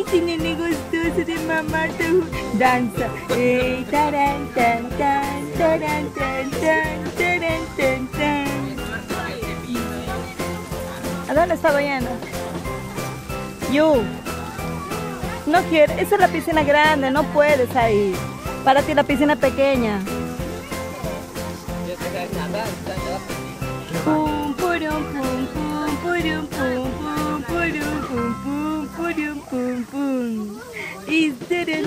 ese nene gustoso de mamá danza. Taran, tan, tan, taran, tan, tan, taran, tan, tan. ¿A dónde está yendo? You. No quiero, esa es la piscina grande, no puedes ahí. Para ti la piscina pequeña. Pum, purum, pum, pum, purum, pum, pum, purum, pum, pum, purum, pum, pum. Y